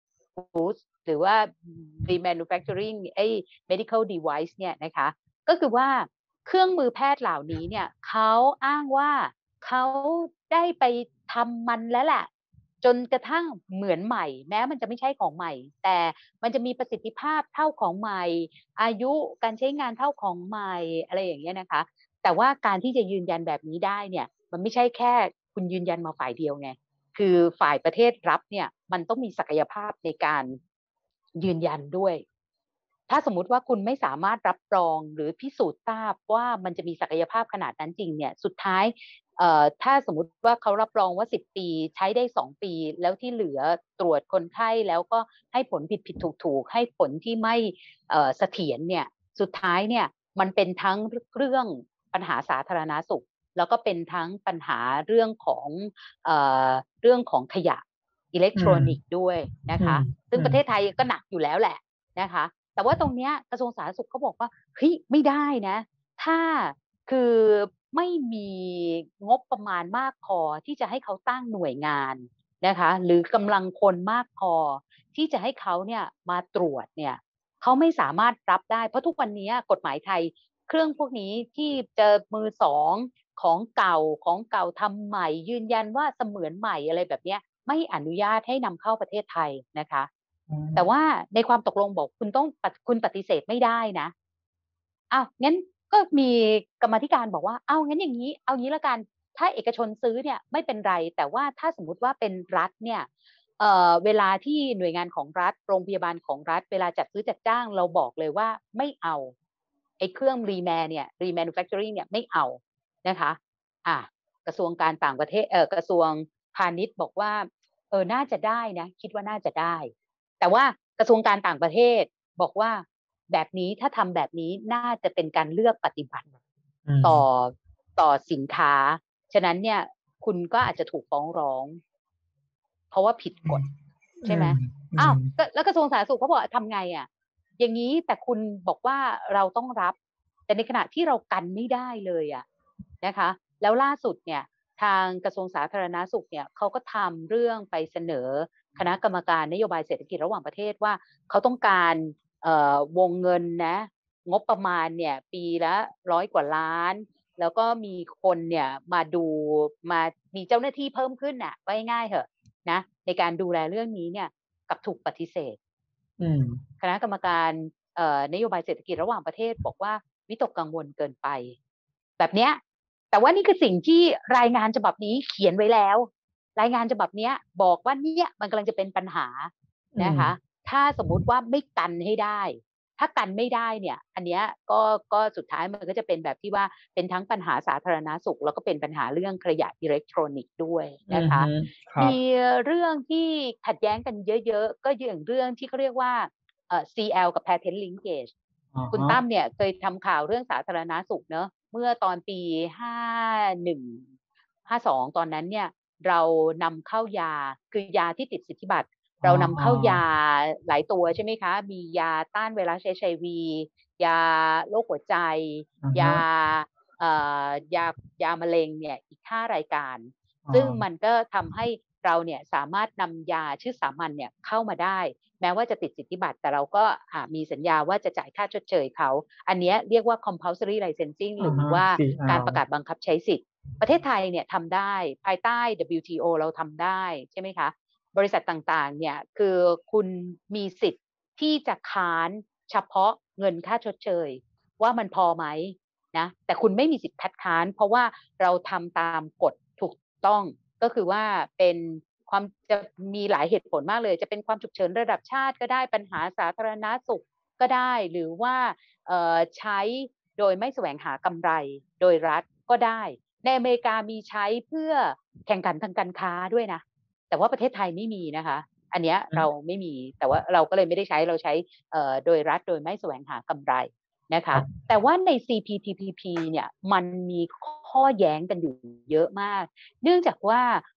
goods หรือว่า remanufacturing ไอ้ medical device เนี่ยนะคะก็คือว่าเครื่องมือแพทย์เหล่านี้เนี่ยเขาอ้างว่าเขาได้ไปทำมันแล้วแหละจนกระทั่งเหมือนใหม่แม้มันจะไม่ใช่ของใหม่แต่มันจะมีประสิทธิภาพเท่าของใหม่อายุการใช้งานเท่าของใหม่อะไรอย่างเงี้ยนะคะแต่ว่าการที่จะยืนยันแบบนี้ได้เนี่ยมันไม่ใช่แค่คุณยืนยันมาฝ่ายเดียวไงคือฝ่ายประเทศรับเนี่ยมันต้องมีศักยภาพในการยืนยันด้วยถ้าสมมุติว่าคุณไม่สามารถรับรองหรือพิสูจน์ทราบว่ามันจะมีศักยภาพขนาดนั้นจริงเนี่ยสุดท้ายเอ่อถ้าสมมุติว่าเขารับรองว่าสิบปีใช้ได้สองปีแล้วที่เหลือตรวจคนไข้แล้วก็ให้ผลผิดผิดถูกถูกให้ผลที่ไม่เอ่อเสถียรเนี่ยสุดท้ายเนี่ยมันเป็นทั้งเรื่องปัญหาสาธารณสุขแล้วก็เป็นทั้งปัญหาเรื่องของเอ่อเรื่องของขยะอิเล็กทรอนิกส์ด้วยนะคะซึ่งประเทศไทยก็หนักอยู่แล้วแหละนะคะแต่ว่าตรงเนี้ยกระทรวงสาธารณสุขเขาบอกว่าเฮ้ยไม่ได้นะถ้าคือไม่มีงบประมาณมากพอที่จะให้เขาตั้งหน่วยงานนะคะหรือกำลังคนมากพอที่จะให้เขาเนี่ยมาตรวจเนี่ยเขาไม่สามารถรับได้เพราะทุกวันนี้กฎหมายไทยเครื่องพวกนี้ที่เจอมือสองของเก่าของเก่าทำใหม่ยืนยันว่าเสมือนใหม่อะไรแบบนี้ไม่อนุญาตให้นำเข้าประเทศไทยนะคะแต่ว่าในความตกลงบอกคุณต้องคุณปฏิเสธไม่ได้นะอ้าวงั้นก็มีกรรมาธิการบอกว่าเอางั้นอย่างนี้เอางี้ละกันถ้าเอกชนซื้อเนี่ยไม่เป็นไรแต่ว่าถ้าสมมุติว่าเป็นรัฐเนี่ยเอ่อเวลาที่หน่วยงานของรัฐโรงพยาบาลของรัฐเวลาจัดซื้อจัดจ้างเราบอกเลยว่าไม่เอาไอ้เครื่องรีแมนเนี่ยรีแมนูแฟคเจอริ่งเนี่ยไม่เอานะคะอ่ะกระทรวงการต่างประเทศเอ่อกระทรวงพาณิชย์บอกว่าเออน่าจะได้นะคิดว่าน่าจะได้แต่ว่ากระทรวงการต่างประเทศบอกว่าแบบนี้ถ้าทำแบบนี้น่าจะเป็นการเลือกปฏิบัติต่อต่อสินค้าฉะนั้นเนี่ยคุณก็อาจจะถูกฟ้องร้องเพราะว่าผิดกฎใช่ไหมอ้าวแล้วกระทรวงสาธารณสุขเขาบอกทำไงอ่ะอย่างนี้แต่คุณบอกว่าเราต้องรับแต่ในขณะที่เรากันไม่ได้เลยอ่ะนะคะแล้วล่าสุดเนี่ยทางกระทรวงสาธารณสุขเนี่ยเขาก็ทำเรื่องไปเสนอคณะกรรมการนโยบายเศรษฐกิจระหว่างประเทศว่าเขาต้องการวงเงินนะงบประมาณเนี่ยปีละร้อยกว่าล้านแล้วก็มีคนเนี่ยมาดูมามีเจ้าหน้าที่เพิ่มขึ้นน่ะว่าง่ายๆเหอะนะในการดูแลเรื่องนี้เนี่ยกับถูกปฏิเสธคณะกรรมการนโยบายเศรษฐกิจระหว่างประเทศบอกว่าวิตกกังวลเกินไปแบบเนี้ยแต่ว่านี่คือสิ่งที่รายงานฉบับนี้เขียนไว้แล้วรายงานฉบับนี้บอกว่าเนี่ยมันกำลังจะเป็นปัญหานะคะถ้าสมมุติว่าไม่กันให้ได้ถ้ากันไม่ได้เนี่ยอันเนี้ยก็ก็สุดท้ายมันก็จะเป็นแบบที่ว่าเป็นทั้งปัญหาสาธารณสุขแล้วก็เป็นปัญหาเรื่องขยะอิเล็กทรอนิกส์ด้วยนะคะมีเรื่องที่ขัดแย้งกันเยอะๆก็อย่างเรื่องที่เขาเรียกว่าเอ่อ ซี แอล กับ Patent Linkage คุณตั้มเนี่ยเคยทำข่าวเรื่องสาธารณสุขเนอะเมื่อตอนปีห้าหนึ่ง ห้าสองตอนนั้นเนี่ยเรานำเข้ายาคือยาที่ติดสิทธิบัตรเรานำเข้ายาหลายตัวใช่ไหมคะมียาต้านไวรัส เอช ไอ วี ยาโรคหัวใจ ยาเอ่อยายามะเร็งเนี่ยอีกห้ารายการซึ่งมันก็ทำให้เราเนี่ยสามารถนำยาชื่อสามัญเนี่ยเข้ามาได้แม้ว่าจะติดสิทธิบัตรแต่เราก็มีสัญญาว่าจะจ่ายค่าชดเชยเขาอันนี้เรียกว่า compulsory licensing หรือว่าการประกาศบังคับใช้สิทธิ์ประเทศไทยเนี่ยทำได้ภายใต้ ดับเบิลยู ที โอ เราทำได้ใช่ไหมคะบริษัทต่างๆเนี่ยคือคุณมีสิทธิ์ที่จะค้านเฉพาะเงินค่าชดเชยว่ามันพอไหมนะแต่คุณไม่มีสิทธิ์คัดค้านเพราะว่าเราทำตามกฎถูกต้องก็คือว่าเป็นความจะมีหลายเหตุผลมากเลยจะเป็นความฉุกเฉินระดับชาติก็ได้ปัญหาสาธารณสุขก็ได้หรือว่าใช้โดยไม่แสวงหากำไรโดยรัฐก็ได้ในอเมริกามีใช้เพื่อแข่งขันทางการค้าด้วยนะแต่ว่าประเทศไทยไม่มีนะคะอันเนี้ยเราไม่มีแต่ว่าเราก็เลยไม่ได้ใช้เราใช้โดยรัฐโดยไม่แสวงหากำไรนะคะแต่ว่าใน ซี พี ที พี พี เนี่ยมันมีข้อแย้งกันอยู่เยอะมากเนื่องจากว่า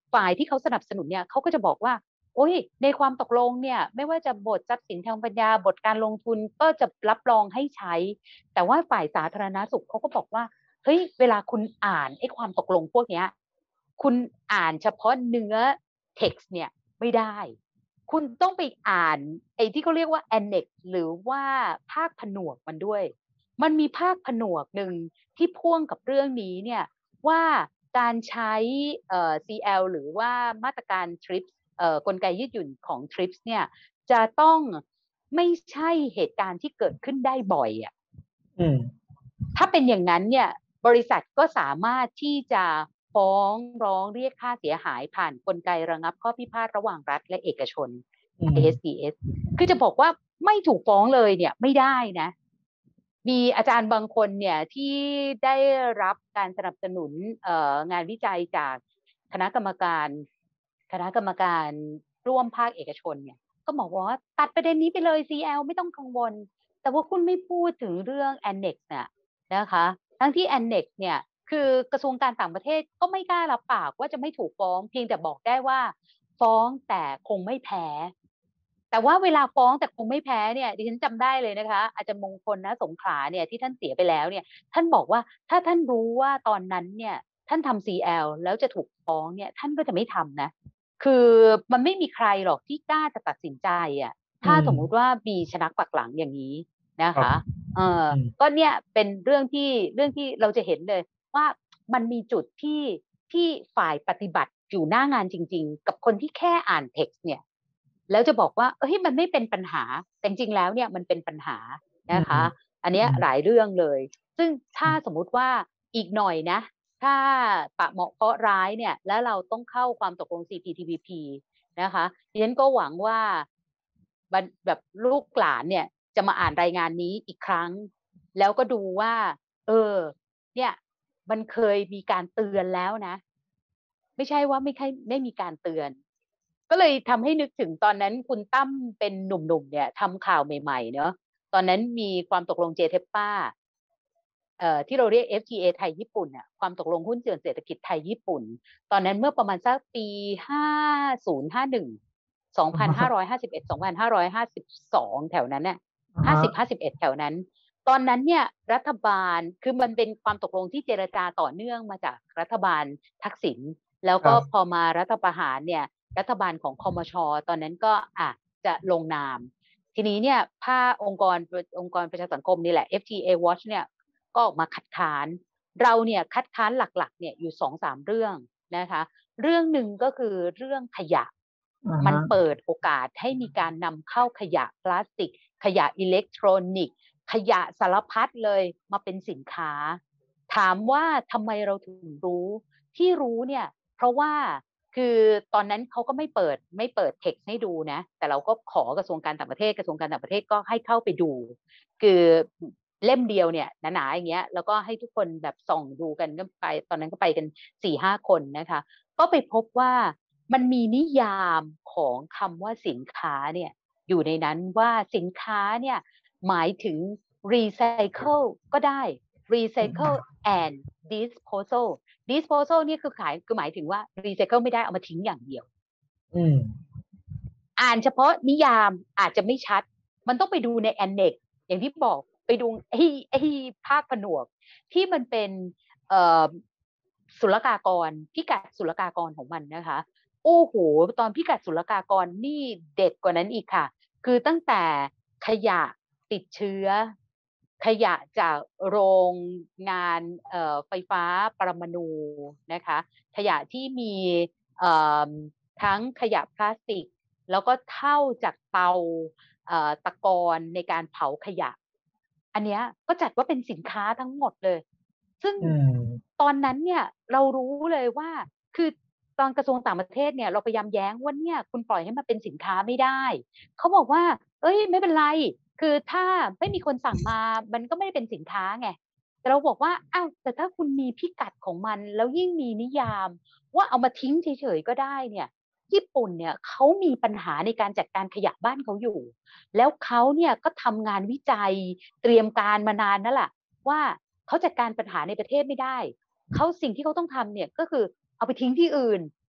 ฝ่ายที่เขาสนับสนุนเนี่ยเขาก็จะบอกว่าโอ้ยในความตกลงเนี่ยไม่ว่าจะบททรัพย์สินทางปัญญาบทการลงทุนก็จะรับรองให้ใช้แต่ว่าฝ่ายสาธารณสุขเขาก็บอกว่าเฮ้ยเวลาคุณอ่านไอ้ความตกลงพวกเนี้ยคุณอ่านเฉพาะเนื้อ text เนี่ยไม่ได้คุณต้องไปอ่านไอ้ที่เขาเรียกว่า annex หรือว่าภาคผนวกมันด้วยมันมีภาคผนวกหนึ่งที่พ่วงกับเรื่องนี้เนี่ยว่าการใช้เอ่อ ซี แอล หรือว่ามาตรการ ทริปส์ เอ่อกลไกยืดหยุ่นของ ทริปส์ เนี่ยจะต้องไม่ใช่เหตุการณ์ที่เกิดขึ้นได้บ่อยอ่ะอืมถ้าเป็นอย่างนั้นเนี่ยบริษัทก็สามารถที่จะฟ้องร้องเรียกค่าเสียหายผ่านกลไกระงับข้อพิพาทระหว่างรัฐและเอกชนอืมเอ เอส ดี เอส คือจะบอกว่าไม่ถูกฟ้องเลยเนี่ยไม่ได้นะ มีอาจารย์บางคนเนี่ยที่ได้รับการสนับสนุนเอ่องานวิจัยจากคณะกรรมการคณะกรรมการร่วมภาคเอกชนเนี่ยก็บอกว่าตัดประเด็นนี้ไปเลย ซี แอล ไม่ต้องกังวล แต่ว่าคุณไม่พูดถึงเรื่อง annex เนี่ยนะคะทั้งที่ annex เนี่ยคือกระทรวงการต่างประเทศก็ไม่กล้ารับปากว่าจะไม่ถูกฟ้องเพียงแต่บอกได้ว่าฟ้องแต่คงไม่แพ้ แต่ว่าเวลาฟ้องแต่คงไม่แพ้เนี่ยดิฉันจำได้เลยนะคะอาจารย์มงคลนะสงขลาเนี่ยที่ท่านเสียไปแล้วเนี่ยท่านบอกว่าถ้าท่านรู้ว่าตอนนั้นเนี่ยท่านทำ ซี แอล แล้วจะถูกฟ้องเนี่ยท่านก็จะไม่ทำนะคือมันไม่มีใครหรอกที่กล้าจะตัดสินใจอ่ะถ้าสมมุติว่ามีชนักปักหลังอย่างนี้นะคะเออก็เนี่ยเป็นเรื่องที่เรื่องที่เราจะเห็นเลยว่ามันมีจุดที่ที่ฝ่ายปฏิบัติอยู่หน้างานจริงๆกับคนที่แค่อ่านเท็กซ์เนี่ยแล้วจะบอกว่าเอ้ยมันไม่เป็นปัญหาแต่จริงๆแล้วเนี่ยมันเป็นปัญหานะคะอันนี้หลายเรื่องเลยซึ่งถ้าสมมุติว่าอีกหน่อยนะถ้าปะเหมาะเคราะห์ร้ายเนี่ยแล้วเราต้องเข้าความตกลง ซี พี ที พี พี นะคะดิฉันก็หวังว่าแบบลูกหลานเนี่ยจะมาอ่านรายงานนี้อีกครั้งแล้วก็ดูว่าเออเนี่ยมันเคยมีการเตือนแล้วนะไม่ใช่ว่าไม่ใช่ไม่มีการเตือนก็เลยทำให้นึกถึงตอนนั้นคุณตั้มเป็นหนุ่มๆเนี่ยทำข่าวใหม่ๆเนอะตอนนั้นมีความตกลงเจเทปป้าเอ่อที่เราเรียก เอฟ ที เอ ไทยญี่ปุ่นเนี่ยความตกลงหุ้นเสื่อมเศรษฐกิจไทยญี่ปุ่นตอนนั้นเมื่อประมาณสักปีห้าศูนย์ห้าหนึ่ง สองพันห้าร้อยห้าสิบเอ็ด สองพันห้าร้อยห้าสิบสองแถวนั้นเนี่ยห้าสิบ ห้าสิบเอ็ดแถวนั้นตอนนั้นเนี่ยรัฐบาลคือมันเป็นความตกลงที่เจรจาต่อเนื่องมาจากรัฐบาลทักษิณแล้วก็พอมารัฐประหารเนี่ยรัฐบาลของคมช.ตอนนั้นก็อ่ะจะลงนามทีนี้เนี่ยภาคองค์กรองค์กรประชาสังคมนี่แหละ เอฟ ที เอ Watch เนี่ยก็ออกมาคัดค้านเราเนี่ยคัดค้านหลักๆเนี่ยอยู่ สองสาม เรื่องนะคะเรื่องหนึ่งก็คือเรื่องขยะมันเปิดโอกาสให้มีการนำเข้าขยะพลาสติกขยะอิเล็กทรอนิกส์ขยะสารพัดเลยมาเป็นสินค้าถามว่าทำไมเราถึงรู้ที่รู้เนี่ยเพราะว่าคือตอนนั้นเขาก็ไม่เปิดไม่เปิดเท็กซ์ให้ดูนะแต่เราก็ขอกระทรวงการต่างประเทศกระทรวงการต่างประเทศก็ให้เข้าไปดูคือเล่มเดียวเนี่ยหนาๆอย่างเงี้ยแล้วก็ให้ทุกคนแบบส่องดูกันก็ไปตอนนั้นก็ไปกัน สี่ห้า คนนะคะก็ไปพบว่ามันมีนิยามของคำว่าสินค้าเนี่ยอยู่ในนั้นว่าสินค้าเนี่ยหมายถึง recycle ก็ได้ recycle and disposal disposal นี่คือขายคือหมายถึงว่า recycle ไม่ได้เอามาทิ้งอย่างเดียวอ่านเฉพาะนิยามอาจจะไม่ชัดมันต้องไปดูใน annex อย่างที่บอกไปดูไอ้ไอ้ภาคผนวกที่มันเป็นเอ่อศุลกากรพิกัดศุลกากรของมันนะคะโอ้โหตอนพิกัดศุลกากรนี่เด็ดกว่านั้นอีกค่ะคือตั้งแต่ขยะติดเชื้อขยะจากโรงงานเอ่อไฟฟ้าปรมาณูนะคะขยะที่มีเอ่อทั้งขยะพลาสติกแล้วก็เท่าจากเตาเอ่อตะกอนในการเผาขยะอันเนี้ยก็จัดว่าเป็นสินค้าทั้งหมดเลยซึ่งตอนนั้นเนี่ยเรารู้เลยว่าคือตอนกระทรวงต่างประเทศเนี่ยเราพยายามแย้งว่าเนี่ยคุณปล่อยให้มันเป็นสินค้าไม่ได้เขาบอกว่าเอ้ยไม่เป็นไรคือถ้าไม่มีคนสั่งมามันก็ไม่ได้เป็นสินค้าไงแต่เราบอกว่าอ้าวแต่ถ้าคุณมีพิกัดของมันแล้วยิ่งมีนิยามว่าเอามาทิ้งเฉยๆก็ได้เนี่ยญี่ปุ่นเนี่ยเขามีปัญหาในการจัดการขยะบ้านเขาอยู่แล้วเขาเนี่ยก็ทำงานวิจัยเตรียมการมานานนั่นแหละว่าเขาจัดการปัญหาในประเทศไม่ได้เขาสิ่งที่เขาต้องทำเนี่ยก็คือเอาไปทิ้งที่อื่น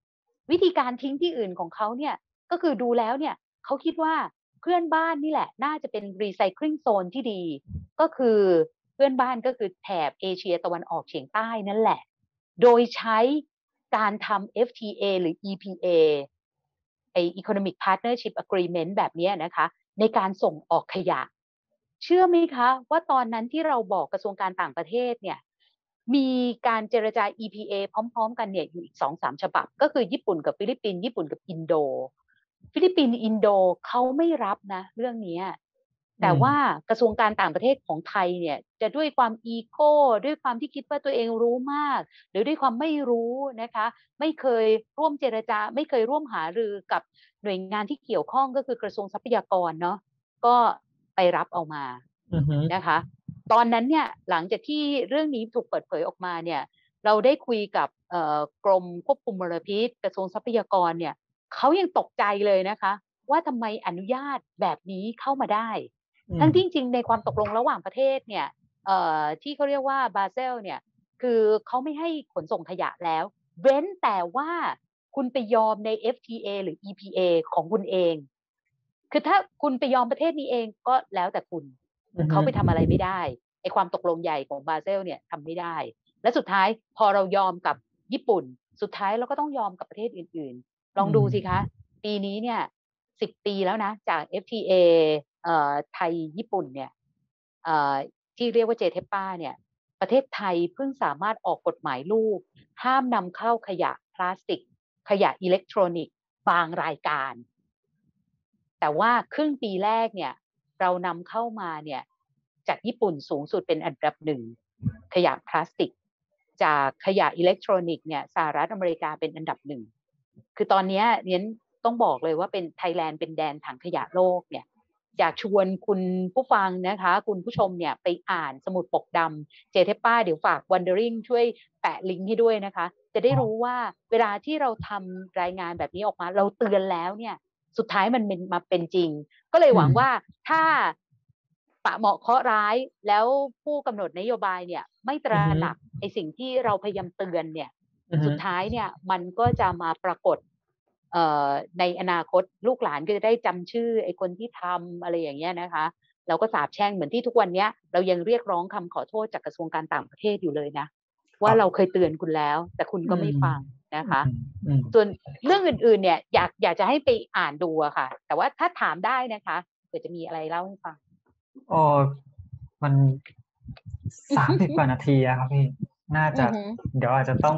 วิธีการทิ้งที่อื่นของเขาเนี่ยก็คือดูแล้วเนี่ยเขาคิดว่าเพื่อนบ้านนี่แหละน่าจะเป็นรีไซเคิลโซนที่ดีก็คือเพื่อนบ้านก็คือแถบเอเชียตะวันออกเฉียงใต้นั่นแหละโดยใช้การทำ เอฟ ที เอ หรือ อี พี เอ ไอ้ Economic Partnership Agreement แบบนี้นะคะในการส่งออกขยะเชื่อไหมคะว่าตอนนั้นที่เราบอกกระทรวงการต่างประเทศเนี่ยมีการเจรจา อี พี เอ พร้อมๆกันเนี่ยอยู่อีก สองสาม ฉบับก็คือญี่ปุ่นกับฟิลิปปินส์ญี่ปุ่นกับอินโดฟิลิปปินส์อินโดเขาไม่รับนะเรื่องนี้แต่ว่ากระทรวงการต่างประเทศของไทยเนี่ยจะด้วยความอีโก้ด้วยความที่คิดว่าตัวเองรู้มากหรือด้วยความไม่รู้นะคะไม่เคยร่วมเจรจาไม่เคยร่วมหารือกับหน่วยงานที่เกี่ยวข้องก็คือกระทรวงทรัพยากรเนาะก็ไปรับเอามานะคะตอนนั้นเนี่ยหลังจากที่เรื่องนี้ถูกเปิดเผยออกมาเนี่ยเราได้คุยกับกรมควบคุมมลพิษกระทรวงทรัพยากรเนี่ยเขายังตกใจเลยนะคะว่าทำไมอนุญาตแบบนี้เข้ามาได้ทั้งที่จริงในความตกลงระหว่างประเทศเนี่ยที่เขาเรียกว่าบาเซลเนี่ยคือเขาไม่ให้ขนส่งขยะแล้วเว้นแต่ว่าคุณไปยอมใน เอฟ ที เอ หรือ อี พี เอ ของคุณเองคือถ้าคุณไปยอมประเทศนี้เองก็แล้วแต่คุณเขาไปทำอะไรไม่ได้ไอความตกลงใหญ่ของบาเซลเนี่ยทำไม่ได้และสุดท้ายพอเรายอมกับญี่ปุ่นสุดท้ายเราก็ต้องยอมกับประเทศอื่นๆลองดูสิคะปีนี้เนี่ยสิบปีแล้วนะจาก เอฟ ที เอ เอ่อไทยญี่ปุ่นเนี่ยเอ่อที่เรียกว่าเจเทปาเนี่ยประเทศไทยเพิ่งสามารถออกกฎหมายลูกห้ามนำเข้าขยะพลาสติกขยะอิเล็กทรอนิกส์บางรายการแต่ว่าครึ่งปีแรกเนี่ยเรานำเข้ามาเนี่ยจากญี่ปุ่นสูงสุดเป็นอันดับหนึ่งขยะพลาสติกจากขยะอิเล็กทรอนิกส์เนี่ยสหรัฐอเมริกาเป็นอันดับหนึ่งคือตอนนี้เนี่ยต้องบอกเลยว่าเป็นไทยแลนด์เป็นแดนถังขยะโลกเนี่ยอยากชวนคุณผู้ฟังนะคะคุณผู้ชมเนี่ยไปอ่านสมุดปกดำเจเทป้าเดี๋ยวฝาก Wondering ช่วยแปะลิงก์ให้ด้วยนะคะจะได้รู้ว่าเวลาที่เราทำรายงานแบบนี้ออกมาเราเตือนแล้วเนี่ยสุดท้ายมันมาเป็นจริงก็เลยหวังว่าถ้าปะเหมาะเคราะห์ร้ายแล้วผู้กำหนดนโยบายเนี่ยไม่ตระหนักไอ้สิ่งที่เราพยายามเตือนเนี่ยสุดท้ายเนี่ยมันก็จะมาปรากฏในอนาคตลูกหลานก็จะได้จำชื่อไอ้คนที่ทำอะไรอย่างเงี้ยนะคะเราก็สาบแช่งเหมือนที่ทุกวันนี้เรายังเรียกร้องคำขอโทษจากกระทรวงการต่างประเทศอยู่เลยนะว่าเราเคยเตือนคุณแล้วแต่คุณก็ไม่ฟังนะคะส่วนเรื่องอื่นๆเนี่ยอยากอยากจะให้ไปอ่านดูอะค่ะแต่ว่าถ้าถามได้นะคะเผื่อจะมีอะไรเล่าให้ฟังอ๋อมันสามสิบกว่านาทีอะครับพี่น่าจะเดี๋ยวอาจจะต้อง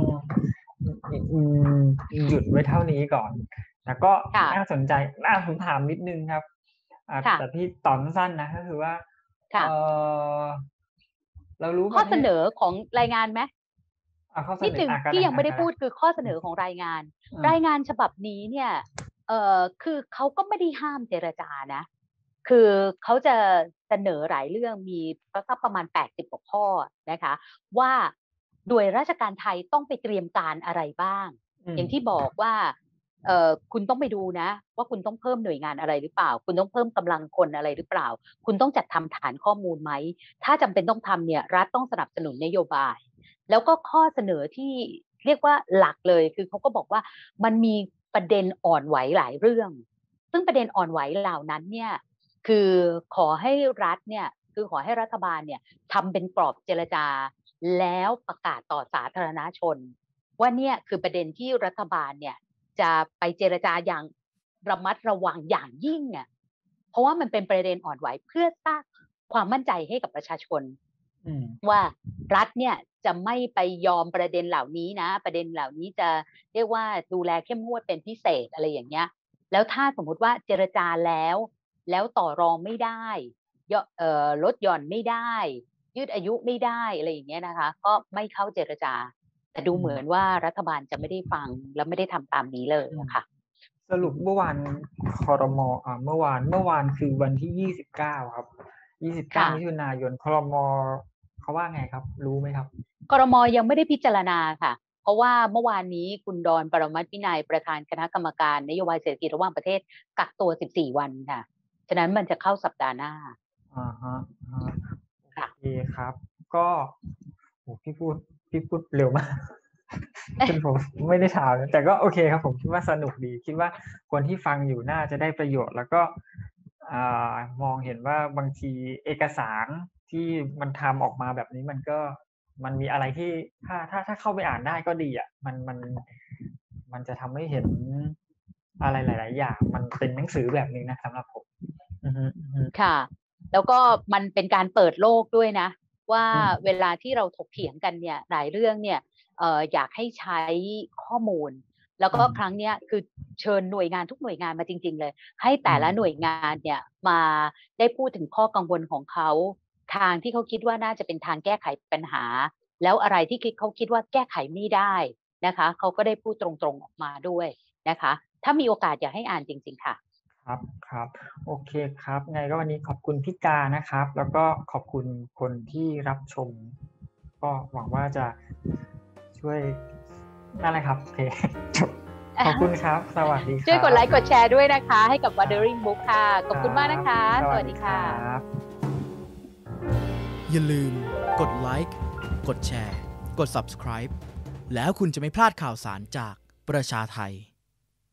หยุดไว้เท่านี้ก่อนแต่ก็น่าสนใจน่าผมถามนิดนึงครับแต่พี่ตอบสั้นๆนะก็คือว่าเรารู้ข้อเสนอของรายงานไหมนิดหนึ่งที่ยังไม่ได้พูดคือข้อเสนอของรายงานรายงานฉบับนี้เนี่ยเอ่อคือเขาก็ไม่ได้ห้ามเจรจานะคือเขาจะเสนอหลายเรื่องมีสักประมาณแปดสิบกว่าข้อนะคะว่าโดยราชการไทยต้องไปเตรียมการอะไรบ้างอย่างที่บอกว่าเอ่อคุณต้องไปดูนะว่าคุณต้องเพิ่มหน่วยงานอะไรหรือเปล่าคุณต้องเพิ่มกำลังคนอะไรหรือเปล่าคุณต้องจัดทำฐานข้อมูลไหมถ้าจำเป็นต้องทำเนี่ยรัฐต้องสนับสนุนนโยบายแล้วก็ข้อเสนอที่เรียกว่าหลักเลยคือเขาก็บอกว่ามันมีประเด็นอ่อนไหวหลายเรื่องซึ่งประเด็นอ่อนไหวเหล่านั้นเนี่ยคือขอให้รัฐเนี่ยคือขอให้รัฐบาลเนี่ยทำเป็นกรอบเจรจาแล้วประกาศต่อสาธารณชนว่าเนี่ยคือประเด็นที่รัฐบาลเนี่ยจะไปเจรจาอย่างระมัดระวังอย่างยิ่งเนี่ยเพราะว่ามันเป็นประเด็นอ่อนไหวเพื่อสร้างความมั่นใจให้กับประชาชนว่ารัฐเนี่ยจะไม่ไปยอมประเด็นเหล่านี้นะประเด็นเหล่านี้จะเรียกว่าดูแลเข้มงวดเป็นพิเศษอะไรอย่างเงี้ยแล้วถ้าสมมุติว่าเจรจาแล้วแล้วต่อรองไม่ได้เอ่อลดหย่อนไม่ได้ยืดอายุไม่ได้อะไรอย่างเงี้ยนะคะก็ไม่เข้าเจรจาแต่ดูเหมือนว่ารัฐบาลจะไม่ได้ฟังและไม่ได้ทำตามนี้เลยนะคะสรุปเมื่อวานครม.อ่าเมื่อวานเมื่อวานคือวันที่ยี่สิบเก้าครับยี่สิบเก้ามิถุนายนครม.เขาว่าไงครับรู้ไหมครับครม.ยังไม่ได้พิจารณาค่ะเพราะว่าเมื่อวานนี้คุณดอนปรมัตถ์วินัยประธานคณะกรรมการนโยบายเศรษฐกิจระหว่างประเทศกักตัวสิบสี่วันค่ะฉะนั้นมันจะเข้าสัปดาห์หน้าอ่าฮะโอเคครับก็โหพี่พูดพี่พูดเร็วมากเป็นผมไม่ได้ถามแต่ก็โอเคครับผมคิดว่าสนุกดีคิดว่าคนที่ฟังอยู่น่าจะได้ประโยชน์แล้วก็อ่ามองเห็นว่าบางทีเอกสารที่มันทำออกมาแบบนี้มันก็มันมีอะไรที่ถ้าถ้าถ้าเข้าไปอ่านได้ก็ดีอ่ะมันมันมันจะทำให้เห็นอะไรหลายๆอย่างมันเป็นหนังสือแบบนี้นะสำหรับผมอือฮึอือฮึค่ะ แล้วก็มันเป็นการเปิดโลกด้วยนะ ว่าอืมเวลาที่เราถกเถียงกันเนี่ยหลายเรื่องเนี่ยเอ่ออยากให้ใช้ข้อมูล แล้วอืก็ครั้งมเนี้ยคือเชิญหน่วยงานทุกหน่วยงานมาจริง ๆ เลย ให้อืแต่ละหน่วยมงานเนี่ยมาได้พูดถึงข้อกังวลของเขา ทางที่เขาคิดว่าน่าจะเป็นทางแก้ไขปัญหา แล้วอะไรที่คิดเขาคิดว่าแก้ไขไม่ได้นะคะเขาก็ได้พูดตรงๆออกมาด้วยนะคะ ถ้ามีโอกาสอยากให้อ่านจริง ๆ ค่ะครับครับโอเคครับไงก็วันนี้ขอบคุณพี่กานะครับ แล้วก็ขอบคุณคนที่รับชม ก็หวังว่าจะช่วยนั่นแหละครับโอเคจบขอบคุณครับ สวัสดีคช่วยรักดไลค์กบดแชร์ด้วยนะคะ ให้กับครับ Wandering Book ค่ะ ขอบคุณมากนะคะสวัสสวัสดีดีครัค่ะบอย่าลืมกดไลค์กดแชร์กด Subscribe แล้วคุณจะไม่พลาดข่าวสารจากประชาไท